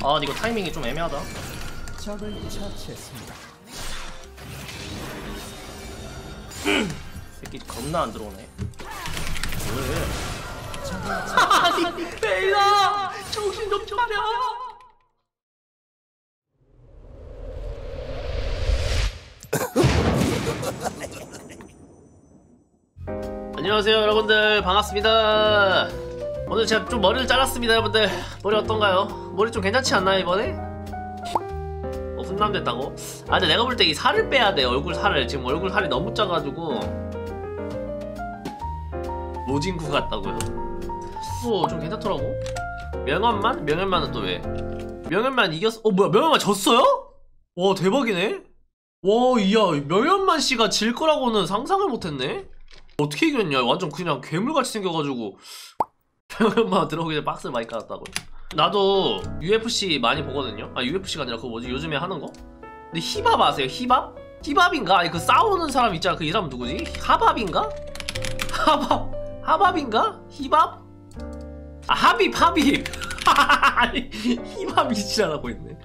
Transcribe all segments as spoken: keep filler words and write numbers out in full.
아 이거 타이밍이 좀 애매하다. 적을 처치했습니다. 새끼 겁나 안 들어오네. 왜? 아니 베일아 정신 좀 차려. 안녕하세요 여러분들, 반갑습니다. 오늘 제가 좀 머리를 잘랐습니다. 여러분들 머리 어떤가요? 머리 좀 괜찮지 않나요 이번에? 어, 훈남됐다고? 아 근데 내가 볼 때 이 살을 빼야 돼. 얼굴 살을. 지금 얼굴 살이 너무 짜가지고 모진구 같다고요? 어, 좀 괜찮더라고. 명현만? 명현만은 또 왜? 명현만 이겼어? 어 뭐야, 명현만 졌어요? 와 대박이네. 와 이야, 명현만 씨가 질 거라고는 상상을 못했네. 어떻게 이겼냐? 완전 그냥 괴물같이 생겨가지고. 명현만 들어오기 전에 박스를 많이 깔았다고. 나도 유에프씨 많이 보거든요. 아 유에프씨가 아니라 그거 뭐지 요즘에 하는 거? 근데 히밥 아세요? 히밥? 히밥인가? 아니 그 싸우는 사람 있잖아. 그 이 사람 누구지? 하밥인가? 하밥 하밥인가? 히밥? 아 하빕 하빕. 아니 히밥이지라고 있네.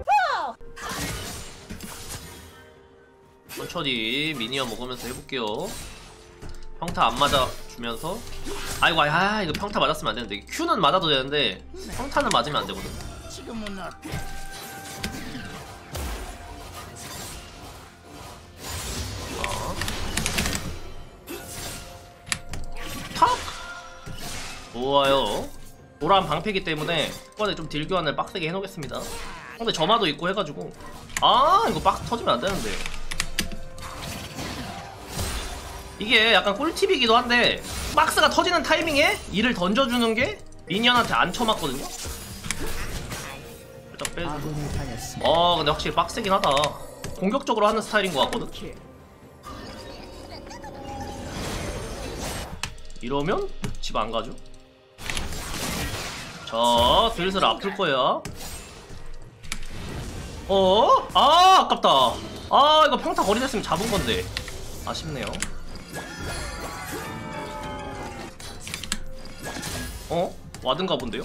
천천히 미니언 먹으면서 해볼게요. 평타 안 맞아주면서. 아이고 아 이거 평타 맞았으면 안 되는데. Q는 맞아도 되는데 평타는 맞으면 안 되거든. 지금은 어때? 탁! 좋아요. 노란 방패기 때문에 이번에 좀 딜 교환을 빡세게 해놓겠습니다. 근데 점화도 있고 해가지고 아 이거 박스 터지면 안 되는데. 이게 약간 꿀팁이기도 한데 박스가 터지는 타이밍에 이를 던져주는 게 미니언한테 안 쳐맞거든요. 살짝 빼주고. 어 근데 확실히 빡세긴 하다. 공격적으로 하는 스타일인 것 같거든. 이러면 집 안 가죠? 자, 슬슬 아플 거야. 어? 아, 아깝다. 아, 이거 평타 거리 됐으면 잡은 건데. 아쉽네요. 어? 와든가 본데요?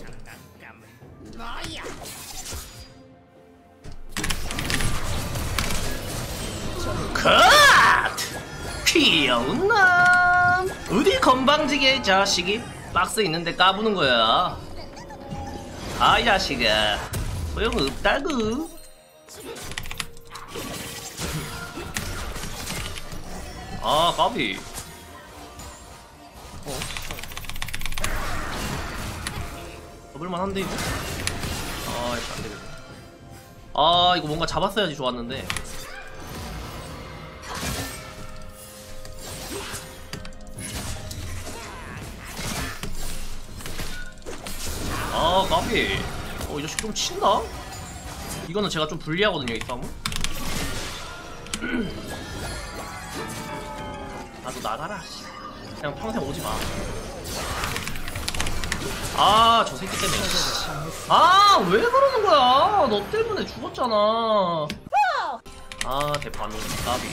컷! 귀여운 남! 어디 건방지게 자식이 박스 있는데 까부는 거야. 아, 이 자식아. 소용없다구. 아, 까비. 어. 잡을만 한데, 이거? 아, 이거 안 되겠네. 아, 이거 뭔가 잡았어야지 좋았는데. 아 까비. 어 이 자식 좀 친다? 이거는 제가 좀 불리하거든요 이 싸움은. 나도 나가라. 그냥 평생 오지마. 아 저 새끼 때문에. 아 왜 그러는 거야. 너 때문에 죽었잖아. 아 대파 안 오네. 까비.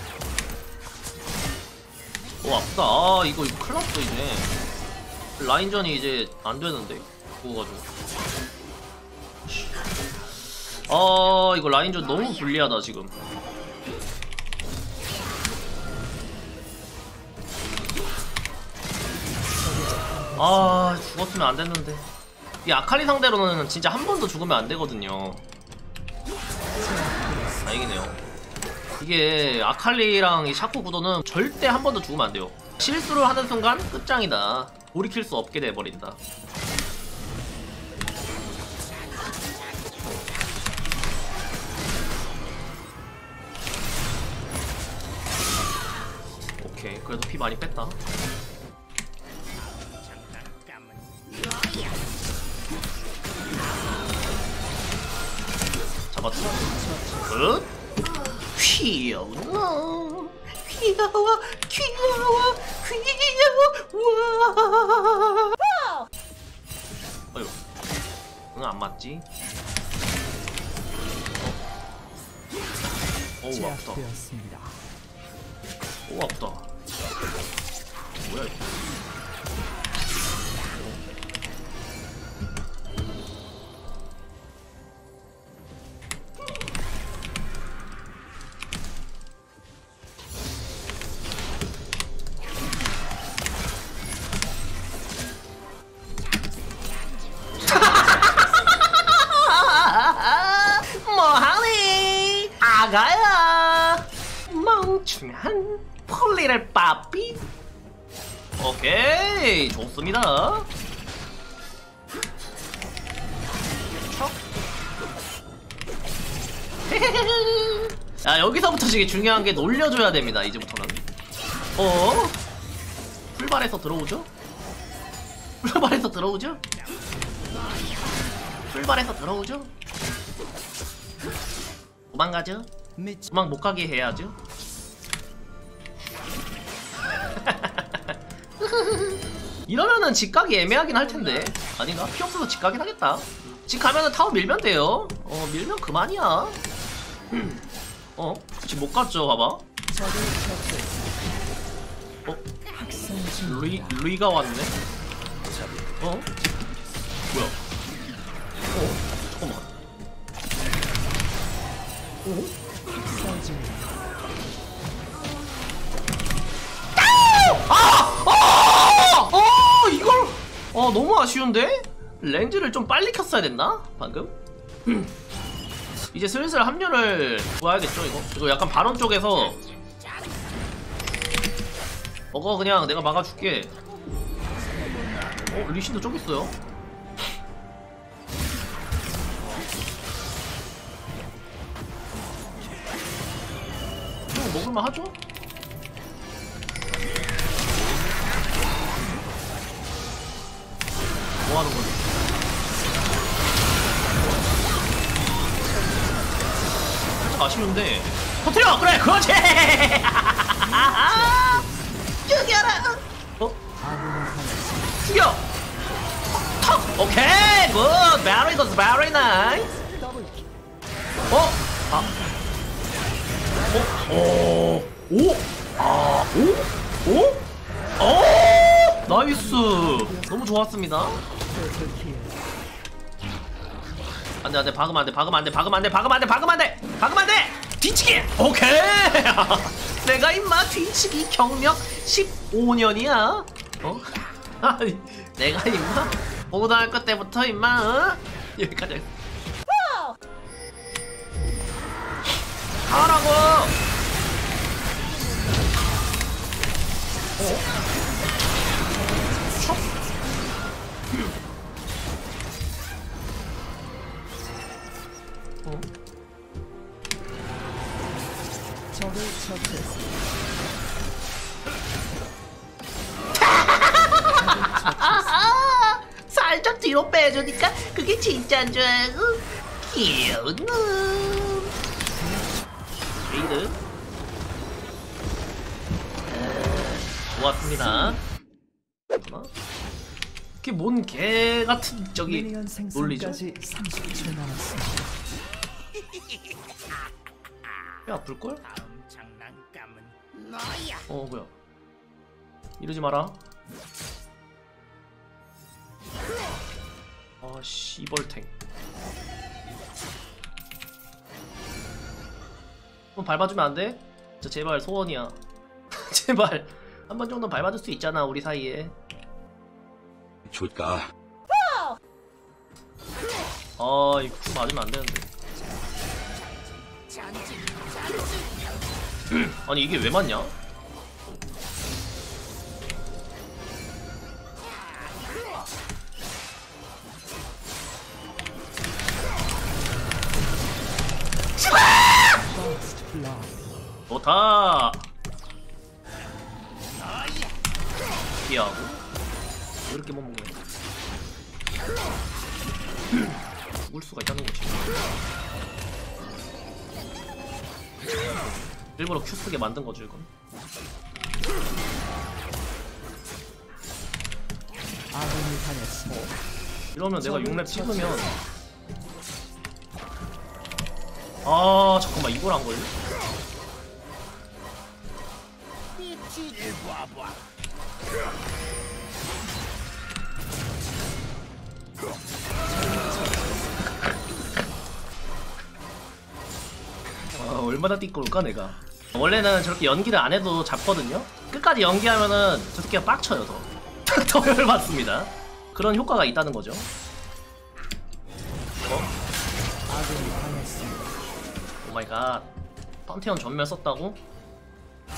오 아프다. 아 이거 이거 큰일났어 이제. 라인전이 이제 안되는데 죽어가지고. 아 이거 라인전 너무 불리하다 지금. 아 죽었으면 안됐는데. 이 아칼리 상대로는 진짜 한 번도 죽으면 안되거든요. 다행이네요. 이게 아칼리랑 이 샤코 구도는 절대 한 번도 죽으면 안돼요. 실수를 하는 순간 끝장이다. 돌이킬 수 없게 돼버린다. 오케이 그래도 피 많이 뺐다. 잡았어. 끝. 귀여워 귀여워 귀여워 귀여워. 어휴 응 안 맞지? 어. 어우 아프다. 오 아프다. 뭐야 이거. 중요한 폴리를 빠삐. 오케이, 좋습니다. 척. 야, 여기서부터 되게 중요한 게 놀려줘야 됩니다. 이제부터는. 어? 풀발에서 들어오죠? 풀발에서 들어오죠? 풀발에서 들어오죠? 도망가죠? 미치 도망 못 가게 해야죠. 이러면은 직각이 애매하긴 할 텐데. 아닌가? 피 없어서 직각이긴 하겠다. 직 가면은 타워 밀면 돼요. 어, 밀면 그만이야. 어? 지금 못 갔죠, 봐봐. 적을 처치했습니다. 어? 학살 루이, 중입니다. 루이가 왔네? 어? 뭐야? 어? 잠깐만. 어? 학살 중입니다. 아! 어, 이걸 어, 너무 아쉬운데? 렌즈를 좀 빨리 켰어야 됐나? 방금? 이제 슬슬 합류를 구해야겠죠, 이거? 이거 약간 발언 쪽에서 먹어, 그냥 내가 막아줄게. 어, 리신도 저기 있어요. 어, 먹을만 하죠? 뭐 하는 거지? 살짝 아쉬운데. 터트려! 그래! 그렇지! 죽여라! 어? 아군을 하였습니다. 죽여! 턱! 오케이! 굿! Very good! Very nice! 더블킥. 어? 아. 어? 오? 오? 아? 오? 오? 오! 나이스! 너무 좋았습니다. 트리플킬. 안돼 안돼 박으면 안돼 박으면 안돼 박으면 안돼 박으면 안돼 박으면 안돼 박으면 안돼 뒤치기 오케이. 내가 임마 뒤치기 경력 십오 년이야 어? 아니 내가 임마 고등학교 때부터 임마 어? 여기까지 하라고. 어? 어? 적을 처치했습니다. 살짝 뒤로 빼주니까 그게 진짜인 줄 알고 귀여운 놈. 레이드 좋았습니다. 그게 뭔 개 같은 저기 미니언 논리죠? 생성까지 삼십 초 남았습니다. 배 아플걸? 다음 장난감은 너야. 어 뭐야 이러지 마라. 아씨 이벌탱 한번 밟아주면 안 돼? 진짜 제발 소원이야. 제발 한 번 정도 밟아줄 수 있잖아 우리 사이에. 줄까? 아 이거 큐 맞으면 안 되는데. 아니 이게 왜 맞냐? First blood. 좋다. 피하고 이렇게 못 먹네. 죽을 수가 있다는 거지. 일부러 큐 쓰게 만든 거죠 이건. 아군을 하였습니다. 이러면 내가 육 렙 찍으면 아 잠깐만 이걸 안 걸려? 아 얼마나 띠꼬울까 내가. 원래는 저렇게 연기를 안 해도 잡거든요? 끝까지 연기하면은 저 새끼가 빡쳐요 더. 더 열받습니다. 그런 효과가 있다는 거죠. 어? 아군을 하였습니다. 오마이갓. 판테온 전멸 썼다고?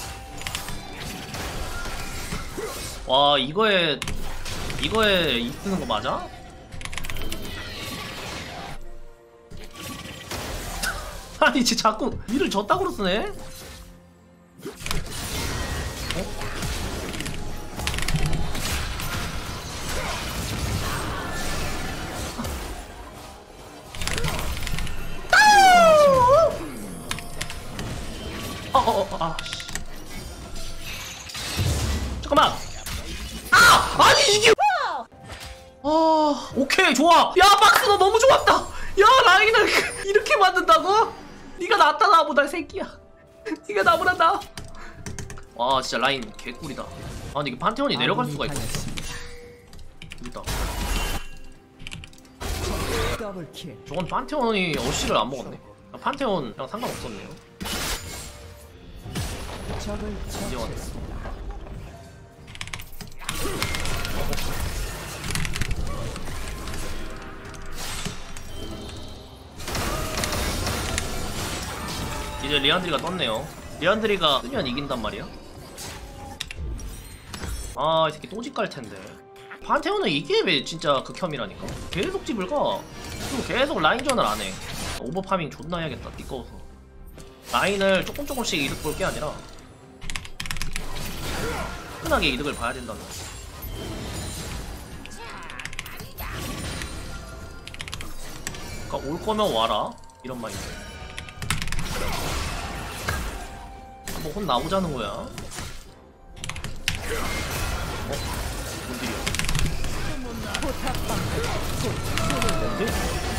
와 이거에 이거에 이 쓰는 거 맞아? 아니 쟤 자꾸 이를 저따구로 쓰네? 어? 어어어 아 씨. 잠깐만. 아 아니 이게. 아 오케이 좋아. 야 박스 너 너무 좋았다. 야 라인을 이렇게 만든다고? 네가 낫다 나보다 새끼야. 네가 나보다 나. 와 진짜 라인 개꿀이다. 아 근데 이게 판테온이 내려갈 수가 있어. 여기다. 더블킬. 저건 판테온이 어시를 안 먹었네. 판테온이랑 상관없었네요. 적을 인정하네. 처치했습니다. 이제 리안드리가 떴네요. 리안드리가 뜨면 이긴단 말이야. 아 이 새끼 또 집 갈 텐데. 판테온은 이게 왜 진짜 극혐이라니까. 계속 집을 가. 그리고 계속 라인전을 안 해. 오버파밍 존나 해야겠다. 띠꺼워서. 라인을 조금 조금씩 이득 볼 게 아니라 흔하게 이득을 봐야 된다는 거지. 그러니까 올 거면 와라 이런 마인드. 한번 혼 나오자는 거야. 어? 뭔 일이야? 뭔데?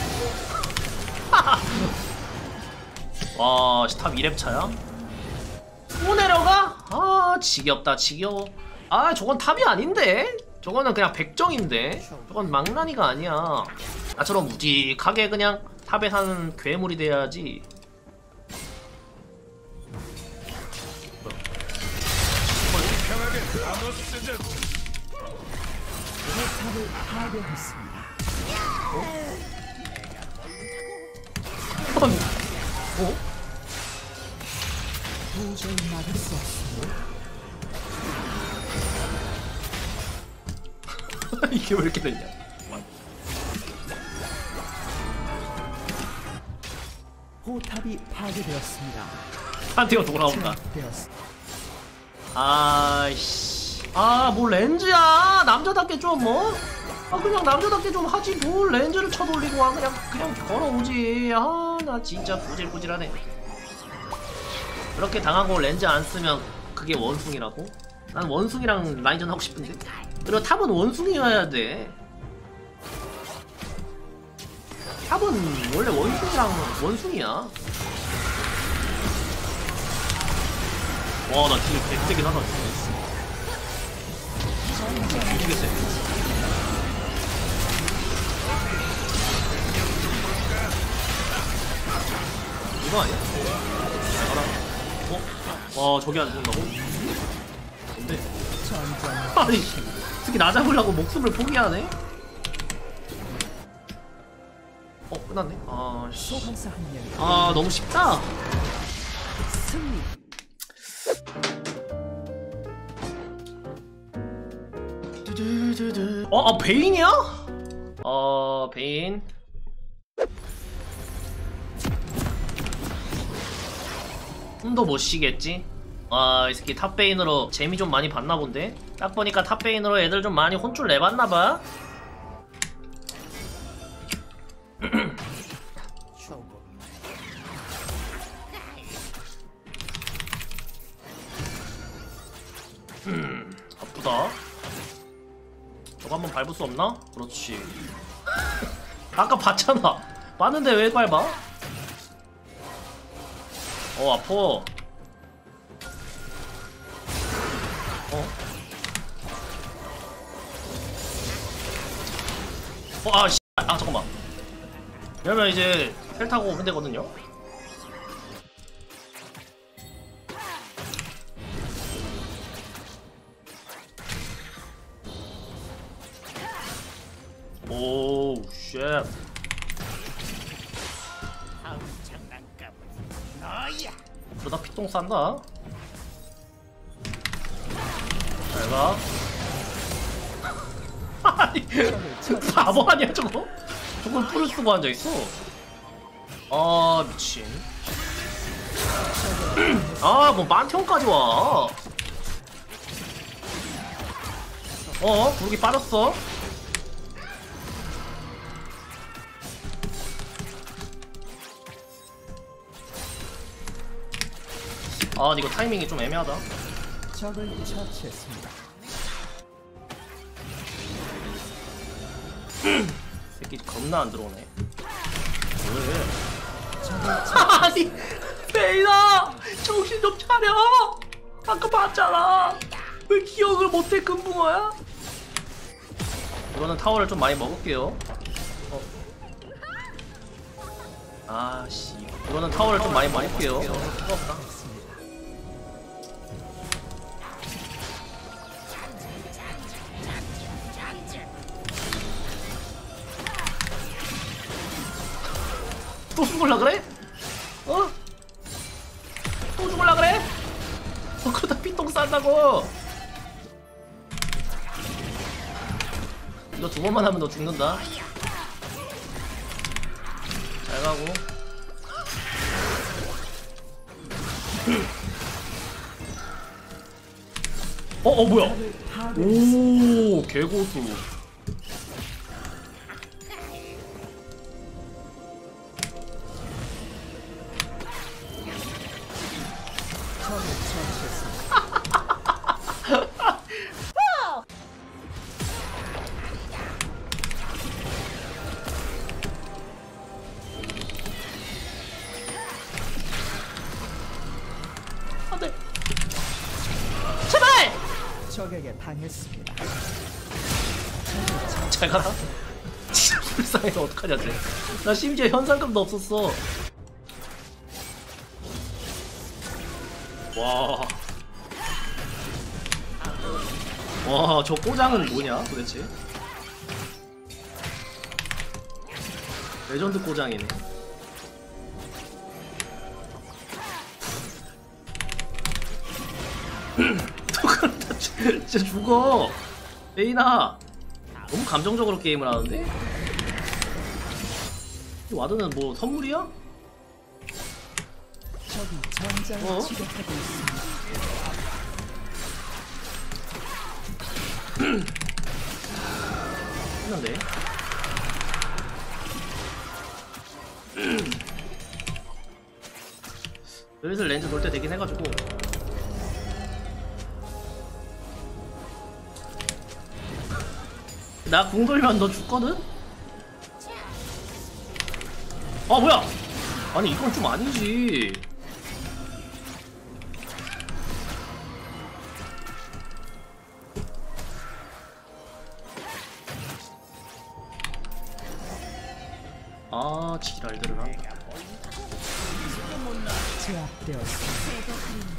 와, 탑 이 렙 차야? 또 내려가? 아, 지겹다, 지겨워. 아, 저건 탑이 아닌데? 저거는 그냥 백정인데? 저건 망나니가 아니야. 나처럼 무직하게 그냥 탑에 사는 괴물이 돼야지. 포탑을 파괴했습니다. 어? 어? 도저히 막을 수 없습니다. 이게 왜 이렇게 됐냐? 포탑이 파괴되었습니다. 판테온 돌아온다. 되었습니다. 아이씨. 아, 뭐 렌즈야. 남자답게 좀 뭐? 아, 그냥 남자답게 좀 하지. 뭘 렌즈를 쳐돌리고 와. 그냥, 그냥 걸어오지. 아, 나 진짜 구질구질하네. 그렇게 당하고 렌즈 안 쓰면 그게 원숭이라고? 난 원숭이랑 라인전 하고 싶은데. 그리고 탑은 원숭이여야 돼. 탑은 원래 원숭이랑 원숭이야. 와, 나 딜 백세긴 하다. 미치겠어. 이거 아니야? 알아. 어? 와, 저기 안 죽는다고? 뭔데? 전장 아니, 특히 나 잡으려고 목숨을 포기하네? 어, 끝났네? 아, 씨. 소환사 한 명이 아, 너무 쉽다. 승리. 두두두두. 어, 아, 베인이야? 어, 베인. 좀 더 못 쉬겠지? 아, 이 새끼 탑베인으로 재미 좀 많이 봤나 본데? 딱 보니까 탑베인으로 애들 좀 많이 혼쭐 내봤나봐? 음, 아프다. 저거 한번 밟을 수 없나? 그렇지. 아까 봤잖아. 봤는데 왜 밟아? 어, 아파. 어? 어, 아, 씨. 아, 잠깐만. 이러면 이제 텔 타고 오면 되거든요? 오우, 쉣. 다음 장난감은 너야. 그러다 피똥 싼다. 잘 가. 아니 바보 아니야 저거? 저걸 풀을 쓰고 앉아있어. 아 미친. 아 뭐 만평까지 와. 어? 구르기 빠졌어. 아 이거 타이밍이 좀 애매하다. 적을 처치했습니다. 새끼 겁나 안 들어오네. 왜? 적을 아니 베이나 정신 좀 차려. 아까 봤잖아. 왜 기억을 못해 금붕어야? 이거는 타워를 좀 많이 먹을게요. 어. 아씨 이거는 타워를 좀 많이 먹을게요. 또 죽을라 그래? 어? 또 죽을라 그래? 어 그러다 피똥 싼다고. 너 두 번만 하면 너 죽는다. 잘 가고. 어, 어 뭐야? 오 개고수. 적을 처치했습니다. 안돼. 제발. 적에게 당했습니다. 잘 가라. 진짜 불쌍해서 어떡하냐 쟤. 나 심지어 현상금도 없었어. 와. 와, 저 꼬장은 뭐냐 도대체? 레전드 꼬장이네. 똑같다. 진짜 죽어. 레이나 너무 감정적으로 게임을 하는데? 이 와드는 뭐 선물이야? 적이 전장을 어? 지배하고 있습니다. 했는데. 슬슬 렌즈 돌 때 되긴 해가지고. 나 궁 돌면 너 죽거든? 아 뭐야? 아니 이건 좀 아니지. 아 지랄들을 한다. 제압되었습니다.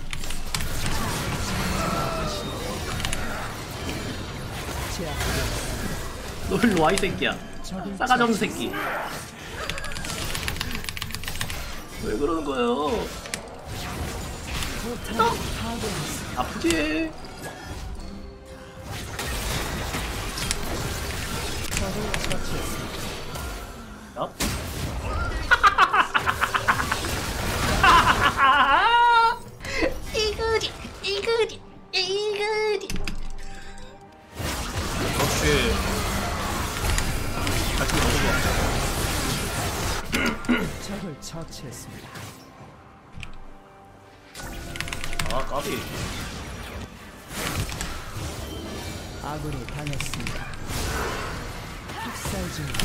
제압되었습니다. 너 일로 와 이 새끼야. 적을 싸가지 없는 새끼. 왜 그러는 거예요? 포탑이 파괴했습니다. 아프지? 적을 처치했습니다. 야? 이그리 이그리 이그리 그렇지. 같이 너무 좋아. 적을 처치했습니다. 아 까비. 아군이 당했습니다. 학살 중입니다.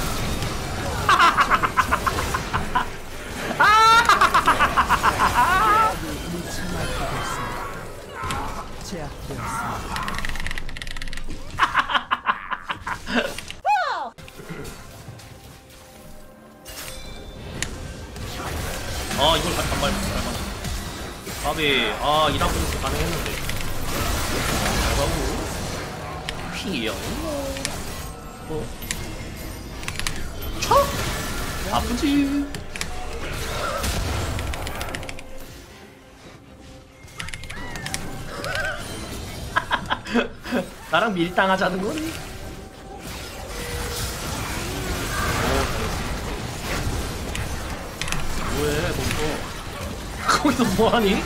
미쳐나가고 있습니다. 제압되었습니다. 아 이걸 다 반말 잘만. 까비. 아 이랑 분수 가능했는데. 잘 가고. 피영. 어. 쳐? 아프지. 나랑 밀당하자는 거니? 거기서 뭐하니?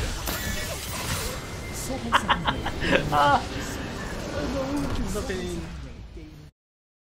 소환사님을 아, 너무 웃긴다, 베인.